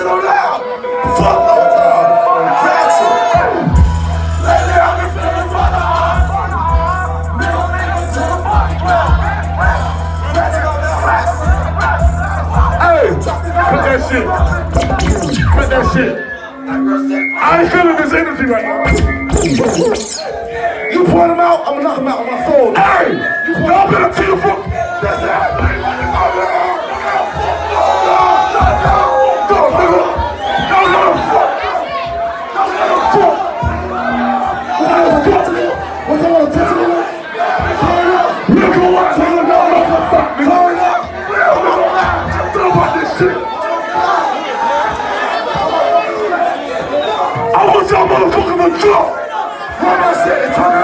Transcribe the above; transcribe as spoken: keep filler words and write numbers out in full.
sit on down. Fuck no time. Ratchet. Lately I've been feeling for the heart. Middle finger to the fucking ground. Ratchet on that ratchet. Hey, put that shit. Put that shit. I ain't feeling this energy right now. You point him out, I'm gonna knock him out on my soul. Hey! Y'all better tell the fuck. That's it. I want y'all motherfuckers to jump! Run that shit and turn it